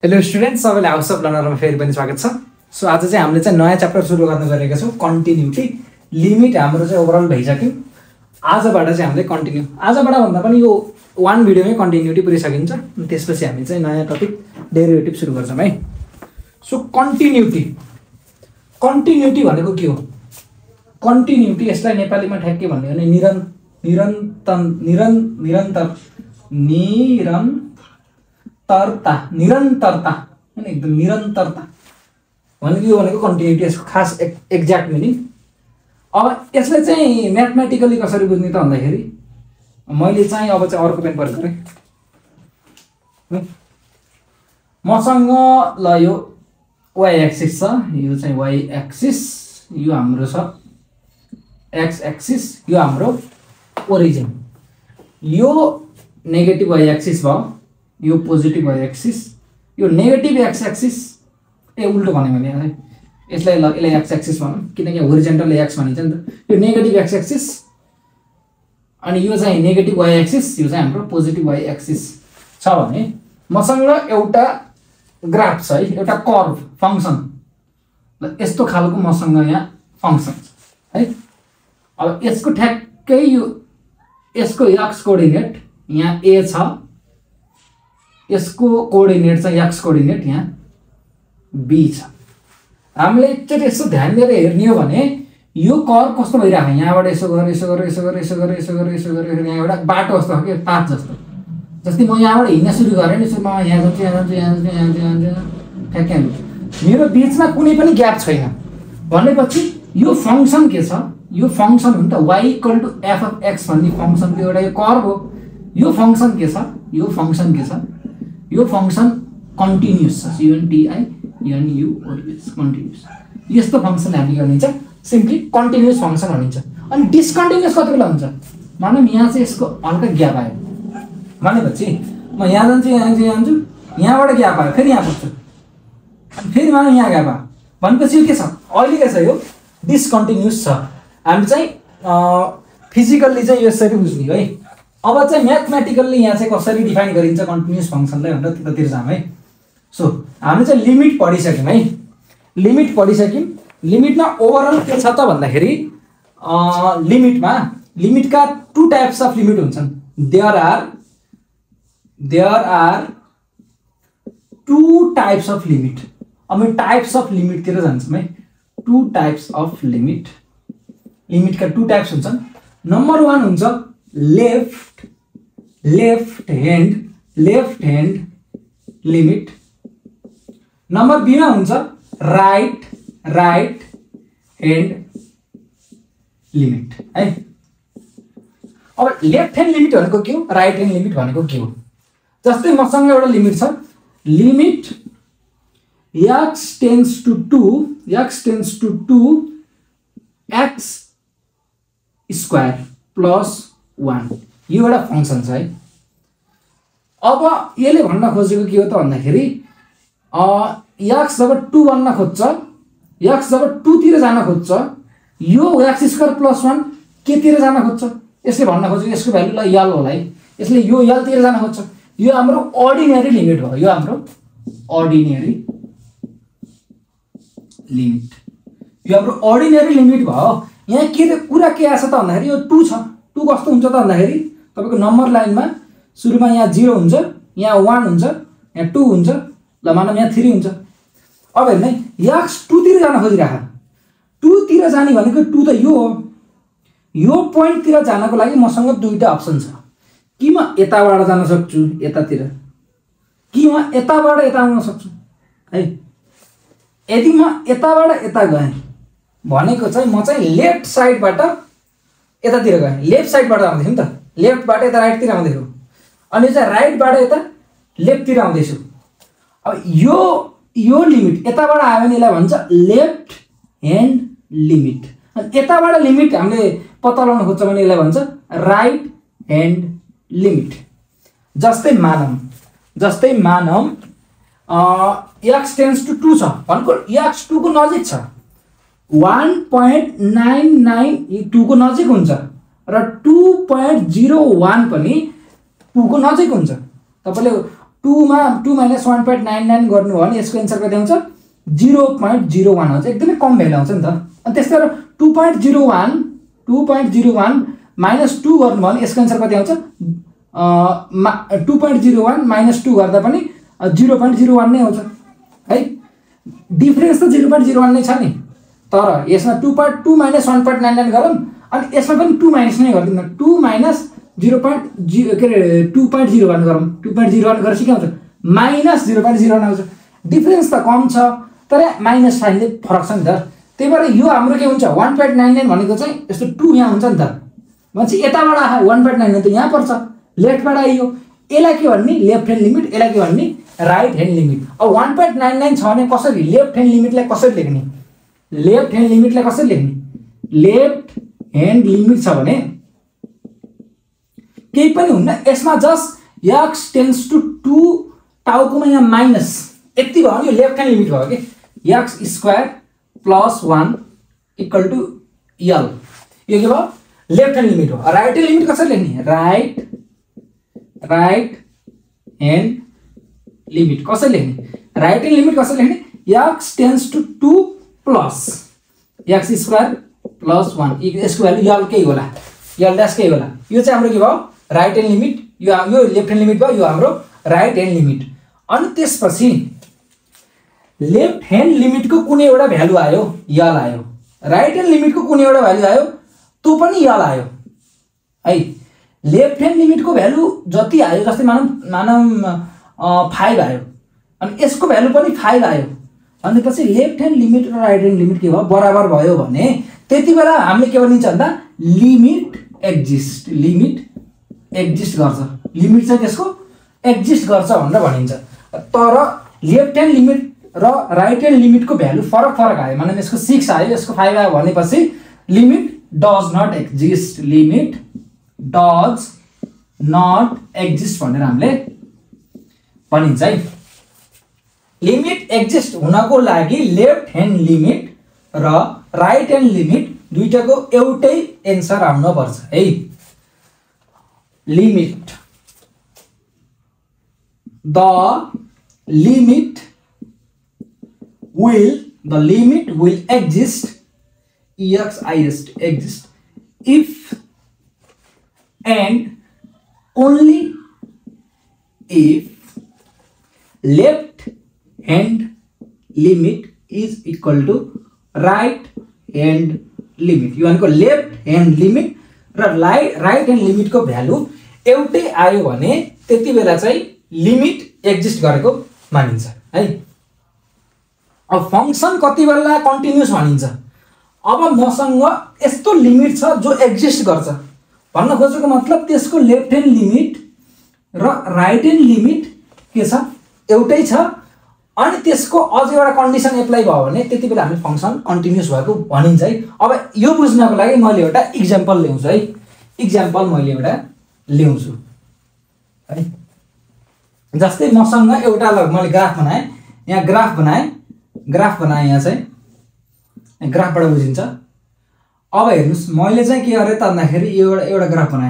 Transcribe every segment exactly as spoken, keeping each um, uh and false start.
Hello students, सबैलाई house of लर्नरमा फेरि पनि स्वागत छ। सो आज चाहिँ हामीले चाहिँ नयाँ च्याप्टर सुरु गर्न गएका छौँ, कन्टिन्युटी। लिमिट हाम्रो चाहिँ ओभरअल भइसक्यो। आजबाट चाहिँ हामीले कन्टिन्यू, आजबाट भन्दा पनि यो वान भिडियोमै कन्टिन्युटी पुरिसकिन्छ। त्यसपछि हामी चाहिँ नयाँ टपिक डेरिभेटिभ सुरु गर्छौँ है। सो कन्टिन्युटी कन्टिन्युटी भनेको के हो? कन्टिन्युटी यसलाई नेपालीमा ठ्याक्कै भन्यो भने निरन् निरन्तर निरन् निरन्तर निरन्तरता निरन्तरता हैन, एकदम निरन्तरता भनेको यो भनेको कन्टिन्युटी, यसको खास एक्ज्याक्ट मिनिङ। अब यसलाई चाहिँ म्याथमेटिकली कसरी बुझ्ने त भन्दाखेरि मैले चाहिँ अब चाहिँ अर्को पेन प्रयोग गरेँ। मसँग ल यो वाइ एक्सिस छ, यो चाहिँ वाइ एक्सिस, यो हाम्रो छ एक्स एक्सिस, यो हाम्रो ओरिजिन। यो नेगेटिभ वाइ एक्सिस भयो, यो पोजिटिभ वाइ एक्सिस, यो नेगेटिभ एक्स एक्सिस। ए उल्टो भने मैले है, यसलाई ल यसलाई एक्स एक्सिस भनौँ किनकि होरिजेन्टल एक्स भनिन्छ नि त। यो नेगेटिभ एक्स एक्सिस अनि यो चाहिँ नेगेटिभ वाइ एक्सिस, यो चाहिँ हाम्रो पोजिटिभ वाइ एक्सिस छ भने मसँग एउटा ग्राफ छ है, एउटा कर्भ फङ्सन। ल यस्तो खालको मसँग यहाँ फङ्सन छ है। अब यसको ठ्याक्कै यो यसको एक्स कोअर्डिनेट यहाँ ए छ, यसको कोअर्डिनेट चाहिँ एक्स कोअर्डिनेट यहाँ बी छ। हामीले एकचोटि यसो ध्यान दिएर हेर्ने हो भने यो कर्भ कस्तो भइरहेको, यहाँबाट यसो गरेर यसो गरेर यसो गरेर यसो गरेर यसो गरेर यसो गरेर यहाँ एउटा बाटो जस्तो हो कि पाथ जस्तो। जस्तै म यहाँबाट हिँड्न सुरु गरेँ नि, सुरुमा यहाँ जान्छु यहाँ जान्छु यहाँ जान्छु यहाँ जान्छु यहाँ जान्छु ठ्याक्कै मेरो बिचमा कुनै पनि ग्याप छैन भनेपछि यो फङ्सन के छ? यो फङ्सन हो नि त, Y equal to F of X भन्ने फङ्सनको एउटा यो कर्भ हो। यो फङ्सन के छ? यो फङ्सन के छ? यो फङ्सन कन्टिन्युस छ, युएनटिआई एनयुओएस कन्टिन्युस। यस्तो फङ्सन हामीले भनिन्छ सिम्पली कन्टिन्युस फङ्सन भनिन्छ। अनि डिस्कन्टिन्युस कति बेला हुन्छ? मानौँ यहाँ चाहिँ यसको हल्का ग्याप आयो भनेपछि म यहाँ जान्छु यहाँ जान्छु यहाँ जान्छु यहाँबाट ग्याप आयो, फेरि यहाँ पुग्छु, अनि फेरि मानौँ यहाँ ग्याप आयो भनेपछि यो के छ? अहिले के छ? यो डिस्कन्टिन्युस छ। हामी चाहिँ फिजिकल्ली चाहिँ यसरी बुझ्ने है। अब चाहिँ म्याथमेटिकल्ली यहाँ चाहिँ कसरी डिफाइन गरिन्छ कन्टिन्युस फङ्सनलाई भनेर त्यतातिर जाऊँ है। सो हामीले चाहिँ लिमिट पढिसक्यौँ है, लिमिट पढिसक्यौँ। लिमिटमा ओभरअल के छ त भन्दाखेरि लिमिटमा लिमिटका टु टाइप्स अफ लिमिट हुन्छन्। There are there are two types of limit. अब म टाइप्स अफ लिमिटतिर जान्छौँ है। टु टाइप्स अफ लिमिट, लिमिटका टु टाइप्स हुन्छन्। नम्बर वान हुन्छ left left hand left hand limit. Number बीमा हुन्छ राइट राइट ह्यान्ड लिमिट है। अब लेफ्ट ह्यान्ड लिमिट भनेको के हो, राइट ह्यान्ड लिमिट भनेको के हो? जस्तै मसँग एउटा लिमिट छ, limit x tends to two X tends to two X square plus one, यो एउटा फङ्सन छ है। अब यसले भन्न खोजेको के हो त भन्दाखेरि एक्स जब टू बन्न खोज्छ, एक्स जब टूतिर जान खोज्छ, यो एक्स स्क्वायर प्लस वान केतिर जान खोज्छ? यसले भन्न खोजेको यसको भ्यालुलाई यल होला है, यसले यो यलतिर जान खोज्छ। यो हाम्रो अर्डिनेरी लिमिट भयो, यो हाम्रो अर्डिनेरी लिमिट, यो हाम्रो अर्डिनेरी लिमिट भयो। यहाँ के कुरा के आछ त भन्दाखेरि यो टू छ। टू कस्तो हुन्छ त भन्दाखेरि तपाईँको नम्बर लाइनमा सुरुमा यहाँ जिरो हुन्छ, यहाँ वान हुन्छ, यहाँ टू हुन्छ, ल मानौँ यहाँ थ्री हुन्छ। अब हेर्नु है, एक्स टूतिर जान खोजिरहेको, टूतिर जाने भनेको टू त यो हो। यो पोइन्टतिर जानको लागि मसँग दुईवटा अप्सन छ, कि म यताबाट जान सक्छु यतातिर, कि म यताबाट यता आउन सक्छु है। यदि म यताबाट यता गएँ भनेको चाहिँ म चाहिँ लेफ्ट साइडबाट यतातिर गएँ, लेफ्ट साइडबाट आउँदैछु नि त, लेफ्टबाट यता राइटतिर आउँदैछु, अनि चाहिँ राइटबाट यता लेफ्टतिर आउँदैछु। अब यो यो लिमिट यताबाट आयो भने यसलाई भन्छ लेफ्ट ह्यान्ड लिमिट। अनि यताबाट लिमिट हामीले पत्ता लगाउन खोज्छ भने यसलाई भन्छ राइट ह्यान्ड लिमिट। जस्तै मानौँ जस्तै मानौँ एक्स टेन्स टु टू छ भनेको एक्स टूको नजिक छ, वान पोइन्ट नाइन नाइन टूको नजिक हुन्छ र टू पोइन्ट जिरो वान पनि टूको नजिक हुन्छ। तपाईँले टू मा two minus one point nine nine गर्नु हो भने यसको एन्सर कति आउँछ जिरो पोइन्ट जिरो वान आउँछ एकदमै कम भ्यालु आउँछ नि त अनि त्यस्तै गरेर two point zero one two point zero one minus two गर्नु भयो भने यसको एन्सर कति आउँछ two point zero one minus two गर्दा पनि जिरो पोइन्ट जिरो वान नै आउँछ है डिफरेन्स त जिरो पोइन्ट जिरो वान नै छ नि तर यसमा two point two minus one point nine nine गरौँ अनि यसमा पनि टू माइनस नै गरिदिउँ न two minus zero point zero के अरे टू पोइन्ट जिरो वान गरौँ टू पोइन्ट जिरो वान गरेपछि के आउँछ minus zero point zero one आउँछ डिफरेन्स त कम छ तर माइनस साइनले फरक छ नि त त्यही भएर यो हाम्रो के हुन्छ वान पोइन्ट नाइन नाइन भनेको चाहिँ यस्तो टू यहाँ हुन्छ नि त भनेपछि यताबाट आयो वान पोइन्ट नाइन नाइन त यहाँ पर्छ लेफ्टबाट आइयो यसलाई के भन्ने लेफ्ट ह्यान्ड लिमिट यसलाई के भन्ने राइट ह्यान्ड लिमिट अब वान पोइन्ट नाइन नाइन छ भने कसरी लेफ्ट ह्यान्ड लिमिटलाई कसरी लेख्ने लेफ्ट ह्यान्ड लिमिटलाई कसरी लेख्ने लेफ्ट ह्यान्ड लिमिट छ भने केही पनि हुन्न यसमा just X tends to two टाउकोमा यहाँ माइनस यति भयो भने यो लेफ्ट ह्यान्ड लिमिट भयो कि X square plus one equal to L यो के भयो लेफ्ट ह्यान्ड लिमिट हो राइट ह्यान्ड लिमिट कसरी लेख्ने राइट राइट ह्यान्ड लिमिट कसरी लेख्ने राइट ह्यान्ड लिमिट कसरी लेख्ने x tends to two plus x square plus one यसको भ्यालु यल केही होला यल ड्यास केही होला यो चाहिँ हाम्रो के भयो राइट ह्यान्ड लिमिट यो यो लेफ्ट ह्यान्ड लिमिट भयो यो हाम्रो राइट ह्यान्ड लिमिट अनि त्यसपछि लेफ्ट ह्यान्ड लिमिटको कुनै एउटा भ्यालु आयो यल आयो राइट ह्यान्ड लिमिटको कुनै एउटा भ्यालु आयो त्यो पनि यल आयो है लेफ्ट ह्यान्ड लिमिटको भ्यालु जति आयो जस्तै मानौँ मानौँ फाइभ आयो अनि यसको भ्यालु पनि फाइभ आयो भनेपछि लेफ्ट ह्यान्ड लिमिट र राइट ह्यान्ड लिमिट के भयो बराबर भयो भने त्यति बेला हामीले के भनिन्छ भन्दा लिमिट एक्जिस्ट लिमिट एक्जिस्ट गर्छ लिमिट चाहिँ त्यसको एक्जिस्ट गर्छ भनेर भनिन्छ तर लेफ्ट ह्यान्ड लिमिट र राइट ह्यान्ड लिमिटको भ्यालु फरक फरक आयो मानव यसको सिक्स आयो यसको फाइभ आयो भनेपछि limit does not exist limit does not exist भनेर हामीले भनिन्छ है लिमिट एक्जिस्ट हुनको लागि लेफ्ट ह्यान्ड लिमिट र राइट ह्यान्ड लिमिट दुईटाको एउटै एन्सर आउन पर्छ है limit the limit will the limit will exist exist exist if and only if left hand limit is equal to right hand limit यो भनेको लेफ्ट ह्यान्ड लिमिट र right right hand लिमिटको value एउटै आयो भने त्यति बेला चाहिँ लिमिट एक्जिस्ट गरेको मानिन्छ है अब फंक्सन कति बेला कन्टिन्युअस भनिन्छ अब मसँग यस्तो लिमिट छ जो एक्जिस्ट गर्छ भन्न खोजेको मतलब त्यसको लेफ्ट ह्यान्ड लिमिट र राइट ह्यान्ड लिमिट के छ एउटै छ अनि त्यसको अझ एउटा कन्डिसन एप्लाई भयो भने त्यति बेला हामी फंक्सन कन्टिन्युअस भएको भनिन्छ है अब यो बुझ्नको लागि मैले एउटा इक्जाम्पल ल्याउँछु है इक्जाम्पल मैले एउटा ल्याउँछु है जस्तै मसँग एउटा मैले ग्राफ बनाएँ यहाँ ग्राफ बनाएँ ग्राफ बनाएँ यहाँ चाहिँ ग्राफबाट बुझिन्छ अब हेर्नुस् मैले चाहिँ के गरेँ त भन्दाखेरि यो एउटा एउटा ग्राफ बनाएँ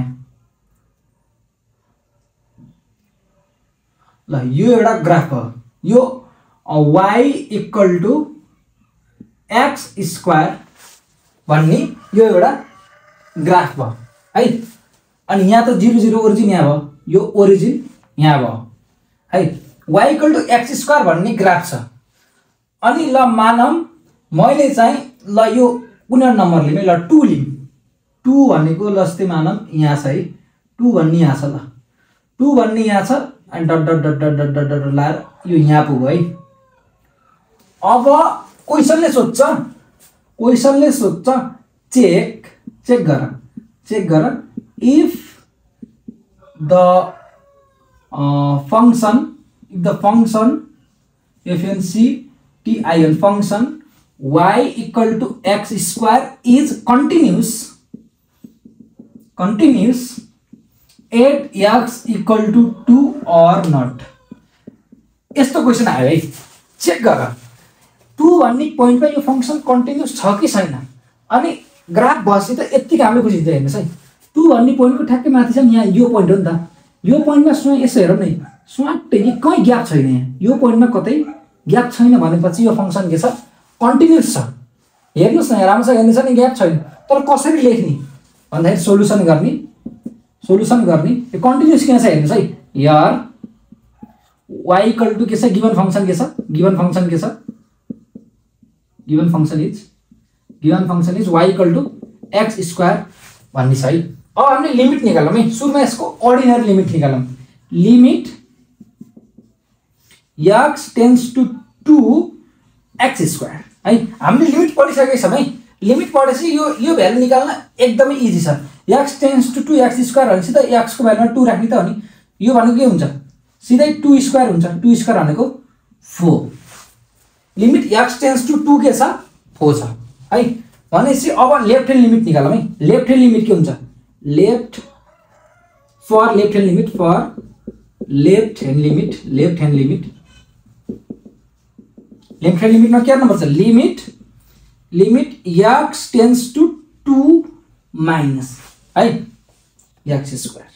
ल यो एउटा ग्राफ हो यो y equal to x square भन्ने यो एउटा ग्राफ भयो है अनि यहाँ त जिरो जिरो ओरिजिन यहाँ भयो यो ओरिजिन यहाँ भयो है y equal to x square भन्ने ग्राफ छ अनि ल मानौँ मैले चाहिँ ल यो कुनै नम्बर लिने ल टू लिम टू भनेको ल जस्तै मानौँ यहाँ छ है टू भन्ने यहाँ छ ल टू भन्ने यहाँ छ अनि dot dot dot dot dot dot dot लाएर यो यहाँ पुग्यो है अब क्वेसनले सोध्छ क्वेसनले सोध्छ चेक चेक गर चेक गर if the function if the function F N C T I N function y equal to x square is continuous continuous at x equal to two or not यस्तो क्वेसन आयो है चेक गर two भन्ने पोइन्टमा यो function continuous छ कि छैन अनि ग्राफ बसी त यतिकै हामीले बुझिन्छ हेर्नुस् है टू भन्ने पोइन्टको ठ्याक्कै माथि छ नि यहाँ यो पोइन्ट हो नि त यो पोइन्टमा सुन यसो हेरौँ न स्वाटै कि कहीँ ग्याप छैन यहाँ, यो पोइन्टमा कतै ग्याप छैन भनेपछि यो फङ्सन के छ कन्टिन्युस छ। हेर्नुहोस् न राम्रोसँग हेर्नु छ नि ग्याप छैन, तर कसरी लेख्ने भन्दाखेरि सोल्युसन गर्ने सोल्युसन गर्ने यो कन्टिन्युस किन छ हेर्नुहोस् है। यार y इक्वल टु के छ गिभन फङ्सन के छ गिभन फङ्सन के छ given function is given function is y equal to x square भन्ने छ है। अब हामीले लिमिट निकालौँ है, सुरुमा यसको अर्डिनरी लिमिट निकालौँ। Limit x tends to two X square है। हामीले लिमिट पढिसकेका छौँ है, लिमिट पढेपछि यो यो भ्यालु निकाल्न एकदमै इजी छ। x tends to two X square भनेपछि त x को भ्यालुमा टू राख्ने त हो नि, यो भनेको के हुन्छ सिधै टू स्क्वायर हुन्छ, टू स्क्वायर भनेको four. Limit x tends to two के छ फोर छ है। भनेपछि अब लेफ्ट ह्यान्ड लिमिट निकालौँ है। लेफ्ट ह्यान्ड लिमिट के हुन्छ left for left hand limit for left hand limit left hand limit left hand लिमिटमा के गर्नुपर्छ limit limit x tends to two minus है एक्स स्क्वायर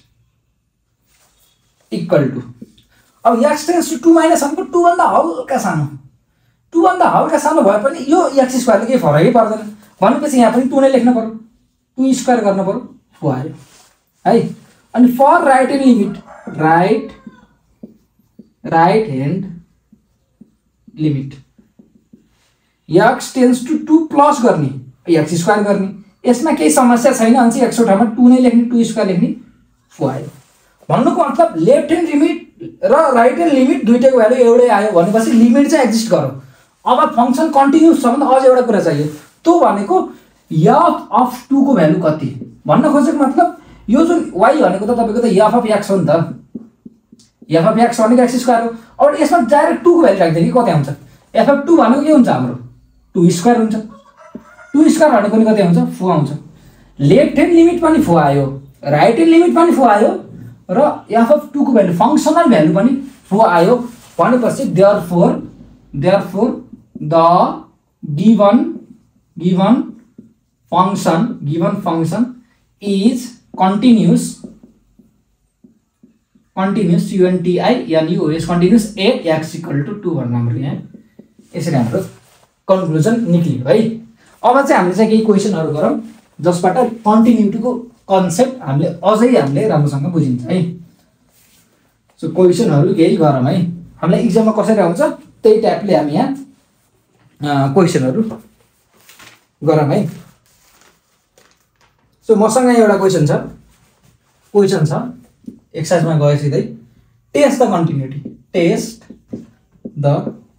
इक्वल टु अब x tends to two minus भनेको two भन्दा हल्का सानो two भन्दा हल्का सानो भए पनि यो एक्स स्क्वायरले केही फरकै पर्दैन भनेपछि यहाँ पनि टू नै लेख्नु पर्यो, टू स्क्वायर गर्नु पर्यो, फोर आयो है। अनि for right hand limit right right hand limit x tends to two plus गर्ने एक्स स्क्वायर गर्ने, यसमा केही समस्या छैन। अनि एक्सको ठाउँमा टू नै लेख्ने, टू स्क्वायर लेख्ने, फोर आयो। भन्नुको मतलब लेफ्ट ह्यान्ड लिमिट र राइट ह्यान्ड लिमिट दुइटैको भ्यालु एउटै आयो भनेपछि लिमिट चाहिँ एक्जिस्ट गरौँ। अब फङ्सन कन्टिन्युस छ भने अझ एउटा कुरा चाहियो, त्यो भनेको एफ अफ टू को भ्यालु कति भन्न खोजेको मतलब यो जुन y भनेको त तपाईँको त एफ अफ एक्स हो नि त, एफ अफ एक्स भनेको एक्स स्क्वायर हो। अब यसमा डाइरेक्ट टू को भ्यालु राख्दैन कि कति आउँछ, एफ अफ टू भनेको के हुन्छ हाम्रो टू स्क्वायर हुन्छ, टू स्क्वायर भनेको पनि कति आउँछ फोर आउँछ। लेफ्ट ह्यान्ड लिमिट पनि फोर आयो, राइट ह्यान्ड लिमिट पनि फोर आयो र एफ अफ टू को भ्यालु फङ्सनल भ्यालु पनि फोर आयो भनेपछि therefore therefore the given given function given function is continuous continuous युएनटिआइएनयुएस continuous at x equal to two भन्नु हाम्रो यहाँ यसरी हाम्रो कन्क्लुजन निक्लियो है। अब चाहिँ हामीले चाहिँ केही क्वेसनहरू गरौँ जसबाट कन्टिन्युटीको कन्सेप्ट हामीले अझै हामीले राम्रोसँग बुझिन्छ है। सो क्वेसनहरू केही गरौँ है, हामीलाई इक्जाममा कसरी आउँछ त्यही टाइपले हामी यहाँ क्वेसनहरू गरौँ है। सो मसँग एउटा क्वेसन छ क्वेसन छ एक्सर्साइजमा गए सिधै test the continuity test the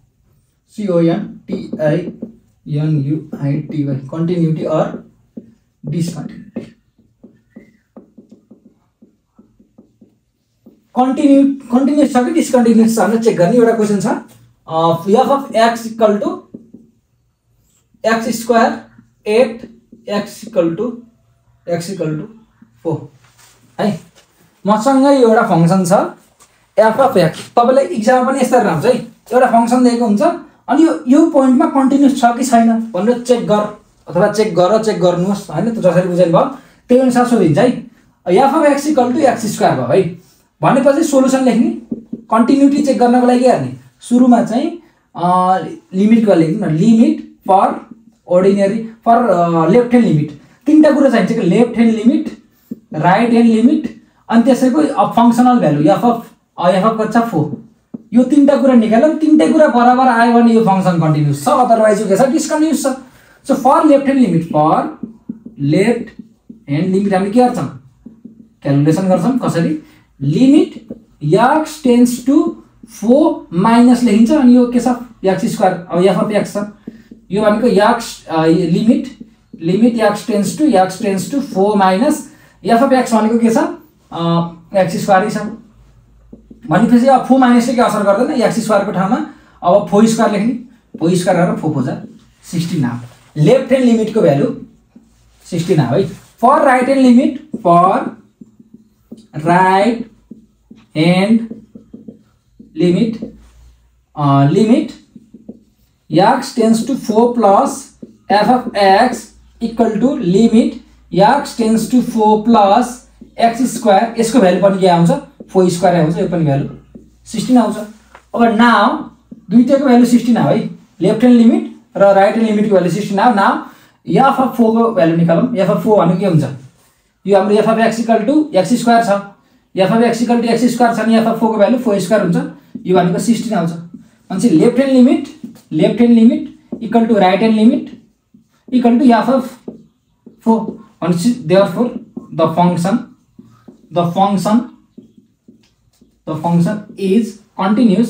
सिओएनटिआइएनयुआइटिवाई continuity or discontinuity continue continuous छ कि डिसकन्टिन्युस छ भनेर चेक गर्ने एउटा क्वेसन छ। F of x equal to x square at x equal to X equal to four है। मसँग एउटा फङ्सन छ एफ अफ एक्स, तपाईँलाई इक्जाममा पनि यस्तै आउँछ है, एउटा फङ्सन दिएको हुन्छ अनि यो यो पोइन्टमा कन्टिन्युस छ कि छैन भनेर चेक गर अथवा चेक गर चेक गर्नुहोस् होइन, त जसरी बुझ्नु भयो त्यही अनुसार सोधिन्छ है। F of x equal to x square भयो है भनेपछि सोल्युसन लेख्ने, कन्टिन्युटी चेक गर्नको लागि के गर्ने सुरुमा चाहिँ लिमिटको लेख्नु न, limit for ordinary for left hand limit तीनटा कुरा चाहिन्छ कि left hand limit right hand limit अनि त्यसैको functional value f of F of कति छ फोर, यो तीनटा कुरा निकाल्यौँ तीनटै कुरा बराबर आयो भने यो फङ्सन कन्टिन्युस छ, अदरवाइज के छ डिसकन्टिन्युस छ। So for left hand limit for left hand limit हामी के गर्छौँ क्यालकुलेसन गर्छौँ कसरी limit x tends to four minus लेखिन्छ अनि यो के छ एक्स स्क्वायर अब एफ अफ एक्स छ यो भनेको x limit limit x tends to x tends to four minus f of x भनेको के छ एक्स स्क्वायर छ भनेपछि अब फोर माइनसले के असर गर्दैन एक्स स्क्वायरको ठाउँमा अब फोर स्क्वायर लेख्ने, फोर स्क्वायर गरेर फोर फोर जा सिक्सटिन आयो। लेफ्ट ह्यान्ड लिमिटको भ्यालु सिक्सटिन आयो है। For right hand limit for right hand limit limit x tends to four plus f of x equal to limit x tends to four plus x square, यसको value पनि के आउँछ four square आउँछ, यो पनि value sixteen आउँछ। अब now दुईटैको value sixteen आयो है, लेफ्ट ह्यान्ड लिमिट र राइट ह्यान्ड लिमिटको भ्यालु सिक्सटिन आयो। नाउ एफ अफ फोर को भ्यालु निकालौँ। एफ अफ फोर भनेको के हुन्छ, यो हाम्रो f of x equal to x square छ, F of x equal to x square छ नि एफ अफ फोर को भ्यालु फोर स्क्वायर हुन्छ, यो भनेको सिक्सटिन आउँछ। भनेपछि left hand limit left hand limit equal to right hand limit equal to F of four. भनेपछि therefore the function the function the function is continuous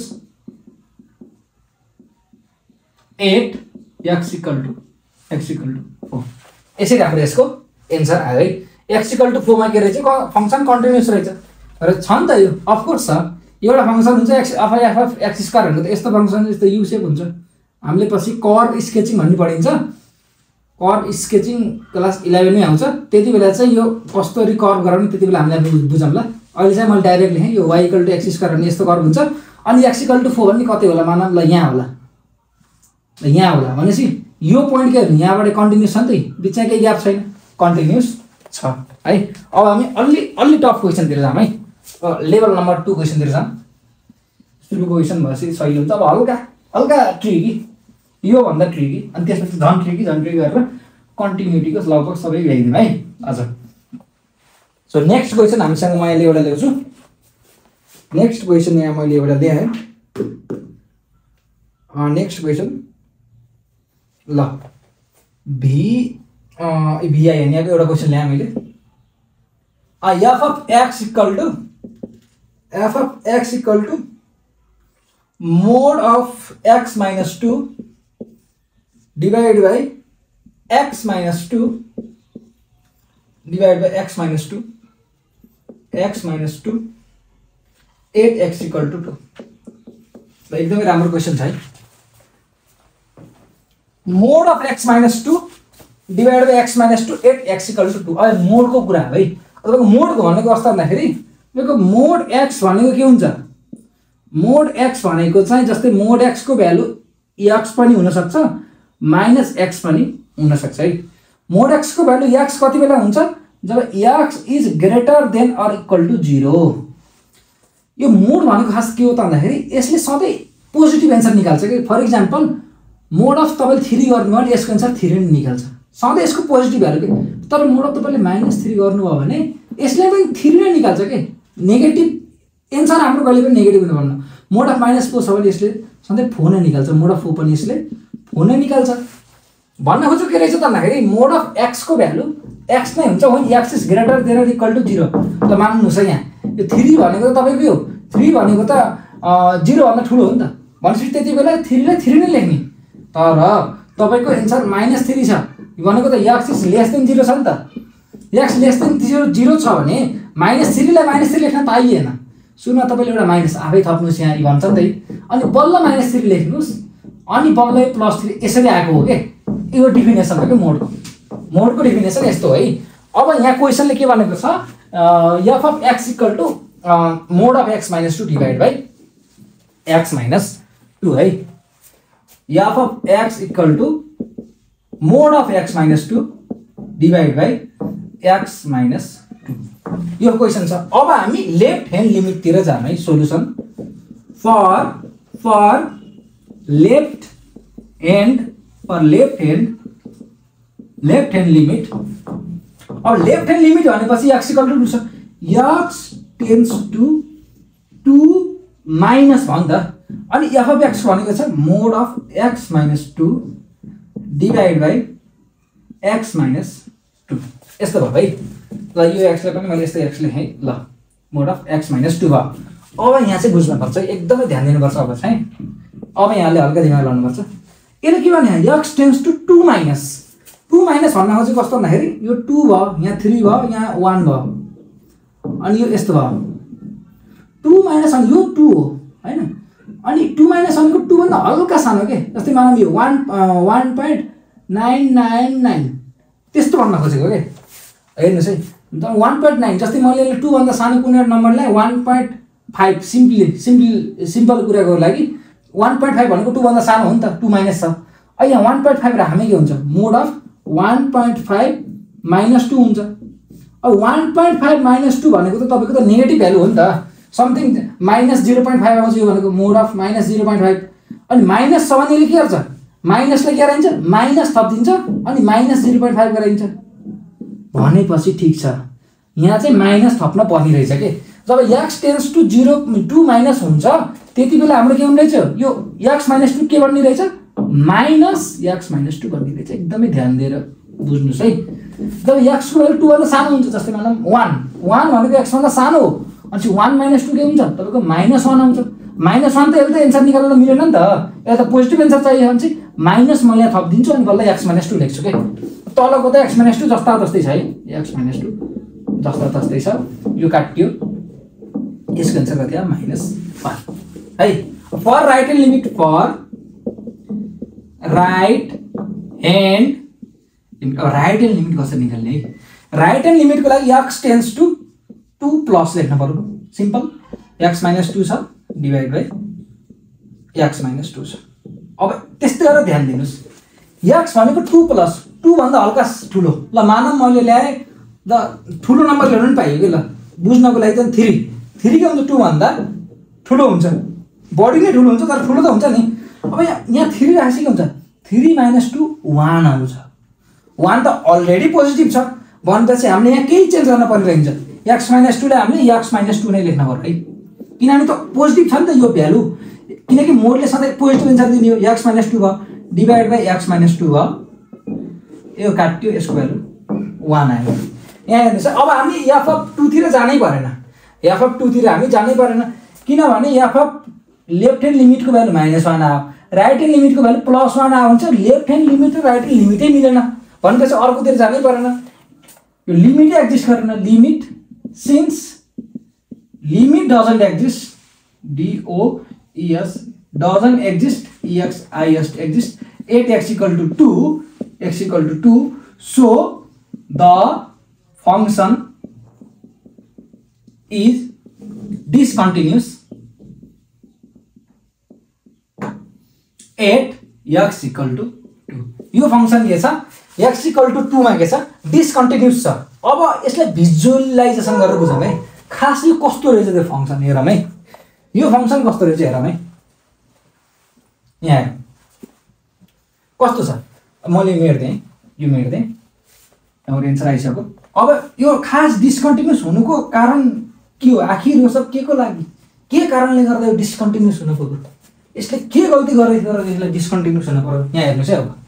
at x equal to x equal to four. यसरी हाम्रो यसको answer आयो है। x equal to four मा के रहेछ, function continuous रहेछ र छ नि त यो, अफ कोर्स छ। एउटा फंक्शन हुन्छ x of f of x square भनेको त यस्तो फंक्शन जस्तो यु शेप हुन्छ। हामीले पछि कर्व स्केचिङ भन्ने पढिन्छ, कर्व स्केचिङ क्लास इलेभेन मै आउँछ। त्यति बेला चाहिँ यो कसरी कर्व गराउने त्यति बेला हामीले बुझौँ ल। अहिले चाहिँ मैले डाइरेक्ट लेखेँ यो y equal to x square भन्ने यस्तो कर्व हुन्छ, अनि x इक्वल टु फोर भन्ने कतै होला मानौँ ल, यहाँ होला ल, यहाँ होला। भनेपछि यो पोइन्ट के हो, यहाँबाट कन्टिन्युस छ नि त, बिचमा केही ग्याप छैन, कन्टिन्युस छ है। अब हामी अलि अलि टफ क्वेसनतिर जाऊँ है। लेभल नम्बर टू क्वेसनतिर जाऊँ। सुरुको क्वेसन भएपछि सही हुन्छ। अब हल्का हल्का ट्रिकी, योभन्दा ट्रिकी, अनि त्यसपछि झन् ट्रिकी झन् ट्रिकी गरेर कन्टिन्युटीको लगभग सबै ल्याइदिउँ है आज। सो नेक्स्ट क्वेसन हामीसँग म अहिले एउटा ल्याउँछु। नेक्स्ट क्वेसन यहाँ मैले एउटा ल्याएँ। नेक्स्ट क्वेसन ल भी भिआइएन यहाँको एउटा क्वेसन ल्याएँ मैले। F of x equal to F of x equal to mod of x minus two divide by x minus two divide by x minus two x minus two at x equal to two. एकदमै राम्रो question छ है। Mod of x minus two divide by x minus two at x equal to two. Two मोडको कुरा है, तपाईँको मोडको भनेको कस्तो भन्दाखेरि तपाईँको मोड एक्स भनेको के हुन्छ, मोड एक्स भनेको चाहिँ जस्तै मोड एक्सको भ्यालु एक्स पनि हुनसक्छ माइनस एक्स पनि हुनसक्छ है। मोड एक्सको भ्यालु एक्स कति बेला हुन्छ, जब x is greater than or equal to zero. यो मोड भनेको खास के हो त भन्दाखेरि यसले सधैँ पोजिटिभ एन्सर निकाल्छ कि। फर इक्जाम्पल मोड अफ तपाईँले थ्री गर्नुभयो भने यसको एन्सर थ्री नै निकाल्छ, सधैँ यसको पोजिटिभ भ्यालु के। तर मोड अफ तपाईँले माइनस थ्री गर्नुभयो भने यसले पनि थ्री नै निकाल्छ कि। नेगेटिभ एन्सर हाम्रो कहिले पनि नेगेटिभ हुनु भन्नु। मोड अफ माइनस फोर छ भने यसले सधैँ फोर नै निकाल्छ, मोड अफ फोर पनि यसले फोर नै निकाल्छ। भन्न खोजेको के रहेछ त भन्दाखेरि मोड अफ एक्सको भ्यालु एक्स नै हुन्छ हो, x is greater than or equal to zero. ल मान्नुहोस् है, यहाँ यो थ्री भनेको त तपाईँको यो थ्री भनेको त जिरोभन्दा ठुलो हो नि त। भनेपछि त्यति बेला थ्रीलाई थ्री नै लेख्ने। तर तपाईँको एन्सर माइनस थ्री छ भनेको त x is less than zero छ नि त। X less than zero zero छ भने माइनस थ्रीलाई माइनस थ्री लेख्न पाइएन। सुरुमा तपाईँले एउटा माइनस आफै थप्नुहोस् यहाँ भन्छ नि त, अनि बल्ल माइनस थ्री लेख्नुहोस्, अनि बल्ल प्लस थ्री, यसरी आएको हो कि। यो डिफिनेसन हो कि मोडको। मोडको डिफिनेसन यस्तो है। अब यहाँ क्वेसनले के भनेको छ, F of x equal to mod of x minus two divide by x minus two है। F of x equal to mod of x minus two divide by x minus two, यो question छ। अब हामी left hand लिमिटतिर जाम है। Solution for for left hand for left hand left hand limit. अब left hand limit भनेपछि x equal to two छ, x tends to two minus भयो नि त। अनि एफ अफ एक्स भनेको छ mod of x minus two divide by x minus two, यस्तो भयो है। ल यो एक्सलाई पनि मैले यस्तै एक्स लेखेँ। ल mod of x minus two भयो। अब यहाँ चाहिँ बुझ्नुपर्छ, एकदमै ध्यान दिनुपर्छ अब चाहिँ। अब यहाँले हल्का दिमाग लाउनुपर्छ। यसले के भने x tends to two minus two minus भन्न खोजेको कस्तो भन्दाखेरि यो टू भयो, यहाँ थ्री भयो, यहाँ वान भयो, अनि यो यस्तो भयो टू माइनस, अनि यो टू हो होइन। अनि टू माइनस भनेको टूभन्दा हल्का सानो के, जस्तै मानौँ यो one one point nine nine nine त्यस्तो भन्न खोजेको के। हेर्नुहोस् है, वान पोइन्ट नाइन जस्तै मैले टूभन्दा सानो कुनै नम्बरलाई one point five simply simple simple कुराको लागि वान पोइन्ट फाइभ भनेको टूभन्दा सानो हो नि त, टू माइनस छ। अब यहाँ वान पोइन्ट फाइभ राख्ने के हुन्छ, mod of one point five minus two हुन्छ। अब one point five minus two भनेको त तपाईँको त नेगेटिभ भ्यालु हो नि त। Something minus zero point five आउँछ यो भनेको mod of minus zero point five अनि माइनस छ भने के गर्छ माइनसले के गराइन्छ माइनस थपिदिन्छ अनि माइनस जिरो पोइन्ट फाइभ गराइन्छ भनेपछि ठिक छ यहाँ चाहिँ माइनस थप्न पर्ने रहेछ के जब x tends to zero two minus हुन्छ त्यति बेला हाम्रो के हुने रहेछ यो एक्स माइनस टू के बन्ने रहेछ माइनस एक्स माइनस टू बन्ने रहेछ एकदमै ध्यान दिएर बुझ्नुहोस् है जब एक्सको भ्यालु टूभन्दा सानो हुन्छ जस्तै मानौँ वान वान भनेको एक्सभन्दा सानो हो अनि वान माइनस टू के हुन्छ तपाईँको माइनस वान आउँछ माइनस वान त यसले त एन्सर निकाल्न मिलेन नि त यहाँ त पोजिटिभ एन्सर चाहियो भने चाहिँ माइनस मैले यहाँ थपिदिन्छु अनि बल्ल एक्स माइनस टू लेख्छु क्या तलको त एक्स माइनस टू जस्ता जस्तै छ है एक्स माइनस टू जस्ता जस्तै छ यो काटियो यसको एन्सर कति आयो माइनस वान है for right end limit for right hand right end limit कसरी निकाल्ने है राइट एन्ड लिमिटको लागि x tends to two plus लेख्न पर्यो सिम्पल एक्स माइनस टू छ divide by x minus two छ अब त्यस्तै गरेर ध्यान दिनुहोस् एक्स भनेको टू प्लस टू भन्दा हल्का ठुलो ल मानव मैले ल्याएँ ल ठुलो नम्बर ल्याउनु पनि पाइयो कि ल बुझ्नको लागि त थ्री थ्री के हुन्छ टू भन्दा ठुलो हुन्छ बढी नै ठुलो हुन्छ तर ठुलो त हुन्छ नि अब यहाँ यहाँ थ्री राखेपछि के हुन्छ थ्री माइनस टू वान आउँछ वान त अलरेडी पोजिटिभ छ भनेपछि हामीले यहाँ केही चेन्ज गर्न परिरहन्छ एक्स माइनस टूलाई हामीले एक्स माइनस टू नै लेख्न पर्यो है किनभने त पोजिटिभ छ नि त यो भ्यालु किनकि मोडले सधैँ पोजिटिभ एन्सर दिने हो एक्स माइनस टू भयो divide by x minus two भयो यो काट्यो यसको भ्यालु वान आयो यहाँ हेर्नुहोस् अब हामी एफ अफ टूतिर जानै परेन एफ अफ टूतिर हामी जानै परेन किनभने एफ अफ लेफ्ट ह्यान्ड लिमिटको भ्यालु माइनस वान आयो राइट ह्यान्ड लिमिटको भ्यालु प्लस वान आयो भने चाहिँ लेफ्ट ह्यान्ड लिमिट र राइट ह्यान्ड लिमिटै मिलेन भनेपछि अर्कोतिर जानै परेन यो लिमिटै एक्जिस्ट गरेन limit since limit doesn't exist D O E S doesn't exist E X I S exist at x equal to two x equal to two so the function is discontinuous at x equal to two यो फंक्शन के छ x equal to two मा के छ discontinuous छ अब यसलाई visualisation गरेर बुझौँ है खास यो कस्तो रहेछ त्यो फंक्शन हेरौँ है यो फंक्शन कस्तो रहेछ हेरौँ है यहाँ कस्तो छ मैले मेट्दै यो मेट्दै हाम्रो एन्सर आइसक्यो अब यो खास डिसकन्टिन्युस हुनुको कारण के हो आखिर यो सब के को लागि के कारणले गर्दा यो डिसकन्टिन्युस हुन पुग्यो यसले के गल्ती गरेछ तर यसलाई डिसकन्टिन्युस हुन पर्यो यहाँ हेर्नुस् है अब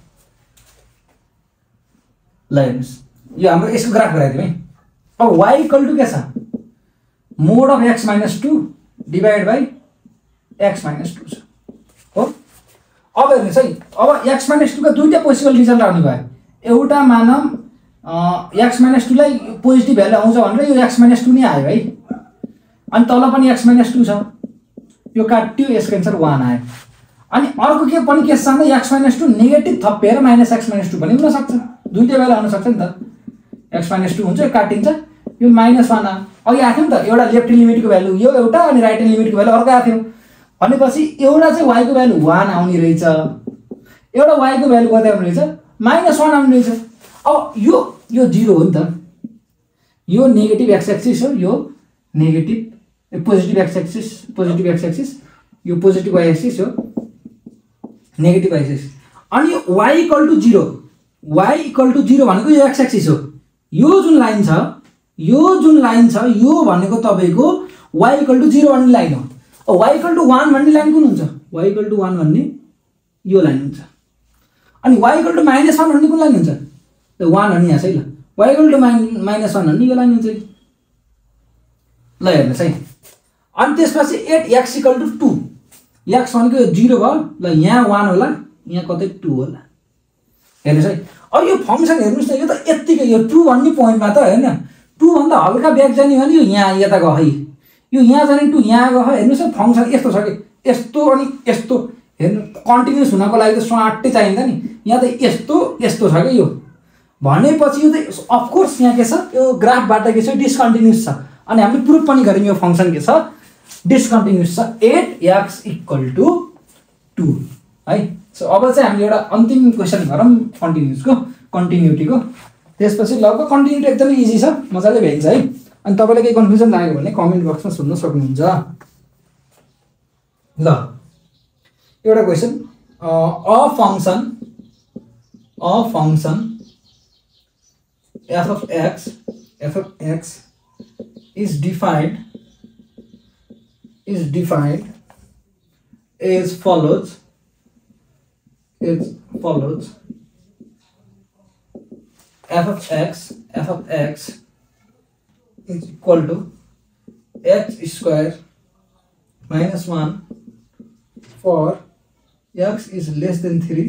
ल हेर्नुस् यो हाम्रो यसको ग्राफ गराइदिउँ है अब y इक्वल टु के छ mod of x minus two divide by x minus two छ हो अब हेर्नुस् है अब x माइनस टू का दुईटा पोसिबल रिजल्ट आउने भयो एउटा मानम x माइनस टू लाई पोजिटिभ भ्यालु आउँछ भनेर यो x माइनस टू नै आयो है अनि तल पनि x माइनस टू छ यो काट्यो यसको एन्सर वान आयो अनि अर्को के पनि केस छ भने x माइनस टू नेगेटिभ थपेर माइनस x माइनस टू पनि हुन सक्छ दुईटा भ्यालु आउन सक्छ नि त x माइनस टू हुन्छ यो काटिन्छ यो माइनस वान आयो अघि आएको थियो नि त एउटा लेफ्ट लिमिटको भ्यालु यो एउटा अनि राइट ह्यान्ड लिमिटको भ्यालु अर्को आएको थियो भनेपछि एउटा चाहिँ y को भ्यालु वान आउने रहेछ एउटा y को भ्यालु कति आउने रहेछ माइनस वान आउने रहेछ अब यो यो जिरो हो नि त यो नेगेटिभ एक्स एक्सिस हो यो negative positive x axis positive x axis यो पोजिटिभ वाइ एक्सिस हो नेगेटिभ वाइ एक्सिस अनि यो y equal to zero y equal to zero भनेको यो एक्स एक्सिस हो यो जुन लाइन छ यो जुन लाइन छ यो भनेको तपाईको y इक्वल टु जिरो भन्ने लाइन हो अब y इक्वल टु वान भन्ने लाइन कुन हुन्छ y इक्वल टु वान भन्ने यो लाइन हुन्छ अनि y equal to minus one भन्ने कुन लाइन हुन्छ त्यो वान भन्ने यहाँ छ है ल y equal to minus one भन्ने यो लाइन हुन्छ ल हेर्नुहोस् है अनि त्यसपछि at x equal to two x भनेको यो जिरो भयो ल यहाँ वान होला यहाँ कतै टू होला हेर्नुहोस् है अब यो फंक्सन हेर्नुहोस् न यो त यत्तिकै यो टू भन्ने पोइन्टमा त हैन टू भन्दा हल्का ब्याक जाने भने यो यहाँ यता गयो है यो यहाँ जाने टू यहाँ गयो हेर्नुहोस् न फंक्सन यस्तो छ कि यस्तो अनि यस्तो हेर्नु कन्टिन्युस हुनको लागि त स्वाटै चाहिन्छ नि यहाँ त यस्तो यस्तो छ कि यो भनेपछि यो त अफ कोर्स यहाँ के छ यो ग्राफबाट के छ डिसकन्टिन्युस छ अनि हामीले प्रुफ पनि गर्यौं यो फंक्सन के छ डिसकन्टिन्युस छ at x equal to two है सो अब चाहिँ हामीले एउटा अन्तिम क्वेशन गरौँ कन्टिन्युसको कन्टिन्युटीको त्यसपछि लगभग कन्टिन्युटी एकदमै इजी छ मजाले भ्याइन्छ है अनि तपाईलाई केही कन्फ्युजन लाग्यो भने कमेन्ट बक्समा सोध्न सक्नुहुन्छ। ल एउटा question, a function a function f of x f of x is defined is defined as follows as follows f of x f of x is equal to x square minus one for x is less than three,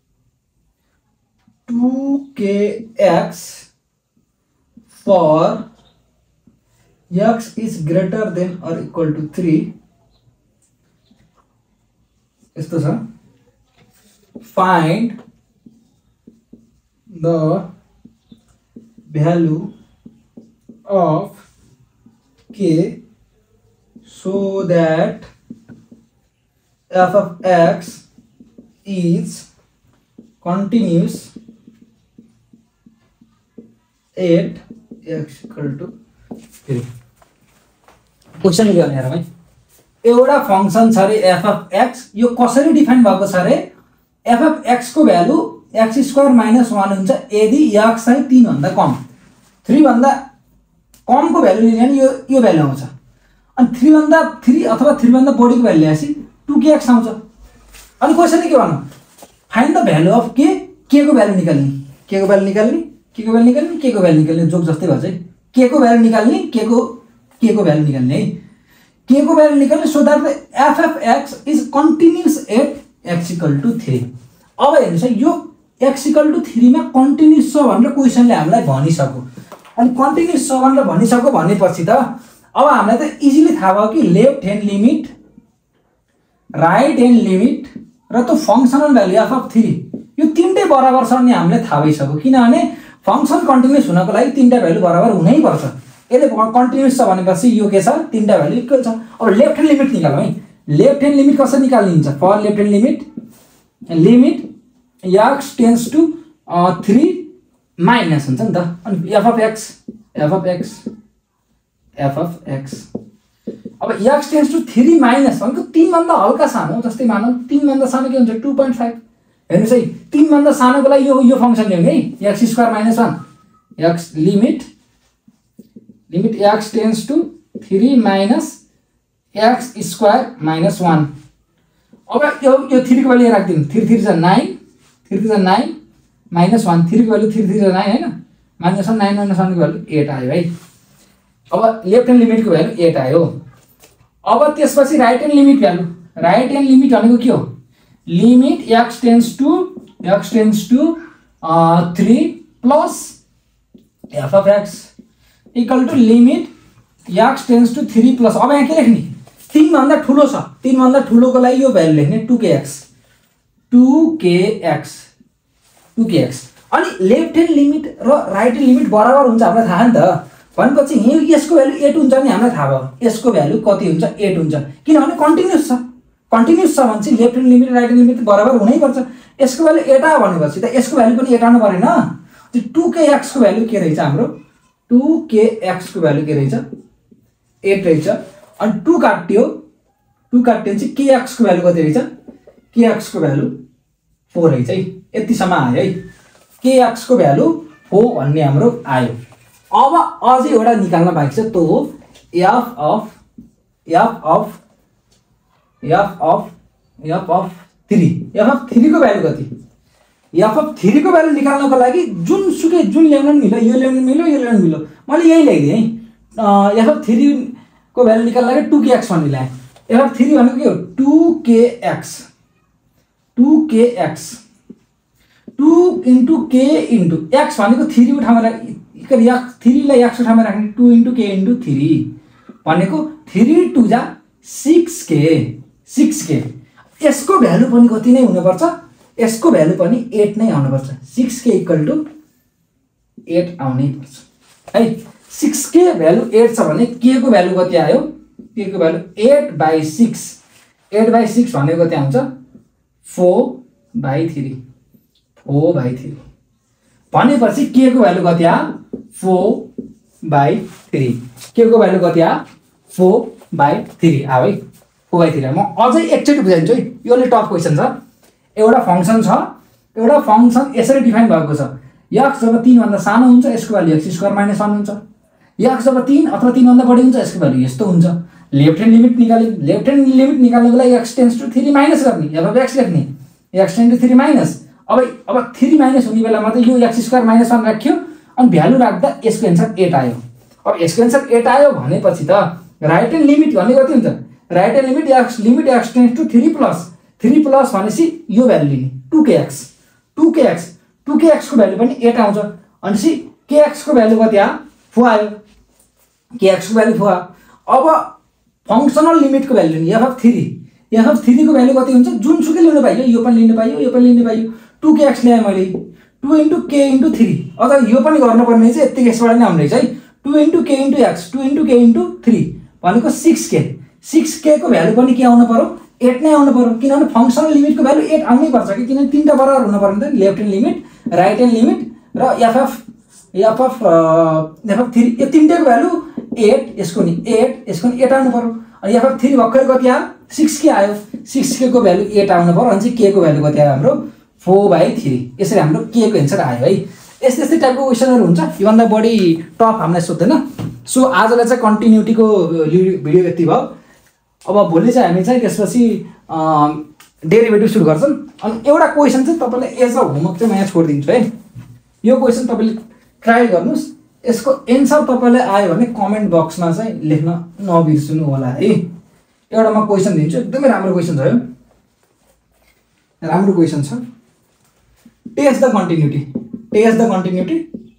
two k x for x is greater than or equal to three. यस्तो छ, find the value of k so that f of x is continuous at x equal to three. Question के हेर भाइ, एउटा function छ रे f of x, यो कसरी डिफाइन भएको छ रे, f of x को value x square minus one हुन्छ यदि x चाहिँ तीन भन्दा कम, तीन भन्दा कम को भ्यालु लिने यो यो भ्यालु आउँछ। अनि तीन भन्दा तीन अथवा तीन भन्दा बढी को भ्यालु ल्याएपछि टू के एक्स आउँछ। अनि क्वेशन के भन्नु, find the value of k, k को भ्यालु निकाल्ने, k को भ्यालु निकाल्ने के को भ्यालु निकाल्ने के को भ्यालु निकाल्ने जोक जस्तै भन्छ है, के को भ्यालु निकाल्ने के को के को भ्यालु निकाल्ने है, के को भ्यालु निकाल्ने so that the f of x is continuous at x equal to three। अब हेर्नुस् है, यो x equal to three मा कन्टिन्युअस छ भनेर क्वेशनले हामीलाई भनिसक्यो। अनि कन्टिन्युअस छ भनेर भनिसक्यो भनेपछि त अब हामीलाई त इजिली थाहा भयो कि left hand limit right hand limit र त्यो functional value f of three यो तीनटै बराबर छ नि हामीले थाहा भइसक्यो। किनभने फंक्शन कन्टिन्युअस हुनको लागि तीनटा भ्यालु बराबर हुनै पर्छ। यसले कन्टिन्युअस छ भनेपछि यो के छ, तीनटा भ्यालु इक्वल छ। अब लेफ्ट ह्यान्ड लिमिट निकालौँ है, लेफ्ट ह्यान्ड लिमिट कसरी निकाल्ने हुन्छ, for left hand limit limit x tends to three minus हुन्छ नि त। अनि f of x f of x f of x अब x tends to three minus भनेको तीन भन्दा हल्का सानो, जस्तै मानौँ तीन भन्दा सानो के हुन्छ टू पोइन्ट फाइभ। हेर्नुस् है, तीन भन्दा सानोको लागि यो यो फंक्शन ल्याउने है, x square minus one x limit limit x tends to three minus x square minus one. अब यो यो थ्री को भ्यालु राख्दिनु, थ्री थ्री जा नाइन, थ्री थ्री जा नाइन माइनस वन, थ्री को भ्यालु थ्री थ्री जा नाइन हैन, minus one nine minus one को भ्यालु एट आयो है। अब लेफ्ट ह्यान्ड लिमिट को भ्यालु एट आयो। अब त्यसपछि right hand limit value, right hand limit भनेको के हो, limit x tends to x tends to three plus f of x equal to limit x tends to three plus, अब यहाँ के लेख्ने, तीन भन्दा ठुलो छ, तीन भन्दा ठुलोको लागि यो भ्यालु लेख्ने टू के एक्स टू के एक्स टू के एक्स। अनि लेफ्ट ह्यान्ड लिमिट र राइट ह्यान्ड लिमिट बराबर हुन्छ हामीलाई थाहा नि त, भनेपछि यही यसको भ्यालु एट हुन्छ नि हामीलाई थाहा भयो, यसको भ्यालु कति हुन्छ एट हुन्छ, किनभने कन्टिन्युअस छ। कन्टिन्युअस छ भने चाहिँ left hand limit right hand limit बराबर हुनैपर्छ। यसको भ्यालु एट आयो भनेपछि त यसको भ्यालु पनि एट आउनु परेन। त्यो टू के एक्स को भ्यालु के रहेछ हाम्रो, टू के एक्स को भ्यालु के रहेछ एट रहेछ। अनि टू काट्यो, टू काट्यो भने चाहिँ के एक्स को भ्यालु कति रहेछ, के एक्स को भ्यालु फोर रहेछ है। यतिसम्म आयो है, के एक्स को भ्यालु फोर भन्ने हाम्रो आयो। अब अझै एउटा निकाल्न बाँकी छ, त्यो हो f of F of F of F of three. F of three को भ्यालु कति, एफ अफ थ्री को भ्यालु निकाल्नको लागि जुन सुकै जुन ल्याउन मिल्यो, यो ल्याउन मिल्यो यो ल्याउन मिल्यो, मैले यही ल्याइदिएँ है। एफ अफ थ्री को भ्यालु निकाल्न लागि टू के एक्स भन्ने ल्याएँ। एफ अफ थ्री भनेको के हो, टू के एक्स टू के x two into k into x भनेको थ्री को ठाउँमा राख्ने, थ्री लाई एक्स को ठाउँमा राख्ने, two into k into three भनेको थ्री टू जा सिक्स के सिक्स के। यसको भ्यालु पनि कति नै हुनुपर्छ, यसको भ्यालु पनि एट नै आउनुपर्छ। सिक्स के इक्वल टू एट आउनै पर्छ है। सिक्स के भ्यालु एट छ भने के को भ्यालु कति आयो, के को value eight by six, eight by six भनेको कति आउँछ four by three, four by three भनेपछि के को भ्यालु कति आयो फोर बाई थ्री के को भ्यालु कति आयो फोर बाई थ्री आयो है फोर बाई थ्री आयो। म अझै एकचोटि बुझाइदिन्छु है, यो अलि टफ क्वेसन छ। एउटा फङ्सन छ, एउटा फङ्सन यसरी डिफाइन भएको छ, एक्स जब तीन भन्दा सानो हुन्छ यसको value x square minus one हुन्छ, एक्स जब तीन अथवा तीन भन्दा बढी हुन्छ यसको भ्यालु यस्तो हुन्छ। लेफ्ट ह्यान्ड लिमिट निकाल्यो, लेफ्ट ह्यान्ड लिमिट निकाल्नको लागि x tends to three minus गर्ने, एफ अफ एक्स लेख्ने, x tends to three minus. अब अब थ्री माइनस हुने बेलामा त यो एक्स स्क्वायर माइनस वन राख्यो अनि भ्यालु राख्दा यसको एन्सर एट आयो। अब यसको एन्सर एट आयो भनेपछि त राइट ह्यान्ड लिमिट भन्ने कति हुन्छ, right hand limit x limit x tends to three plus three plus भनेपछि यो भ्यालु लिने टू के एक्स टू के एक्स टू के एक्स को भ्यालु पनि एट आउँछ। भनेपछि के एक्स को भ्यालु कति आयो फोर आयो, के एक्स को भ्यालु फोर आयो। अब फङ्सनल लिमिटको भ्यालु लिने F of three, F of three को भ्यालु कति हुन्छ जुनसुकै लिनु पाइयो, यो पनि लिनु पाइयो यो पनि लिनु पाइयो। टू के एक्स ल्याएँ मैले two into k into three, अझ यो पनि गर्नुपर्ने चाहिँ यतिकै यसबाट नै आउने रहेछ है। Two into k into x two into k into three भनेको सिक्स के, सिक्स के को भ्यालु पनि के आउनु पर्यो एट नै आउनु पर्यो, किनभने फङ्सनल लिमिटको भ्यालु एट आउनै पर्छ कि, किनभने तिनवटा बराबर हुनु पर्यो नि त, left hand limit right hand limit र F of F of F of three यो तिनवटाको भ्यालु एट, यसको नि एट यसको नि एट आउनु पर्यो। अनि एफ अफ थ्री भर्खर कति आयो सिक्स के आयो, सिक्स के को भ्यालु एट आउनु पर्यो। अनि चाहिँ के को भ्यालु कति आयो हाम्रो फोर बाई थ्री, यसरी हाम्रो के को एन्सर आयो है। यस्तै यस्तै टाइपको क्वेसनहरू हुन्छ, योभन्दा बढी टफ हामीलाई सोध्दैन। सो आजलाई चाहिँ कन्टिन्युटीको भिडियो यति भयो। अब भोलि चाहिँ हामी चाहिँ त्यसपछि डेरिभेटिभ सुरु गर्छौँ। अनि एउटा क्वेसन चाहिँ तपाईँलाई एज अ होमवर्क चाहिँ म यहाँ छोडिदिन्छु है, यो क्वेसन तपाईँले ट्राई गर्नुहोस्, यसको एन्सर तपाईँलाई आयो भने कमेन्ट बक्समा चाहिँ लेख्न नबिर्सनु होला है। एउटा म क्वेसन दिन्छु, एकदमै राम्रो क्वेसन छ, यो राम्रो क्वेसन छ। Test the continuity, test the continuity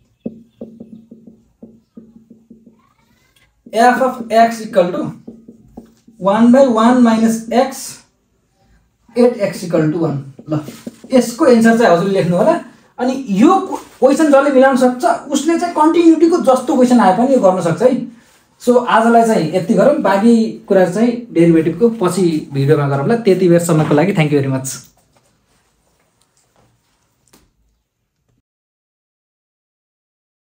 F of x equal to one by one minus x at x equal to one. ल यसको एन्सर चाहिँ हजुरले लेख्नु होला। अनि यो क्वेसन जसले मिलाउन सक्छ उसले चाहिँ कन्टिन्युटीको जस्तो क्वेसन आए पनि यो गर्न सक्छ है। सो आजलाई चाहिँ यति गरौँ, बाँकी कुरा चाहिँ डेरिभेटिभको पछि भिडियोमा गरौँला। त्यति बेरसम्मको लागि थ्याङ्क यू भेरी मच।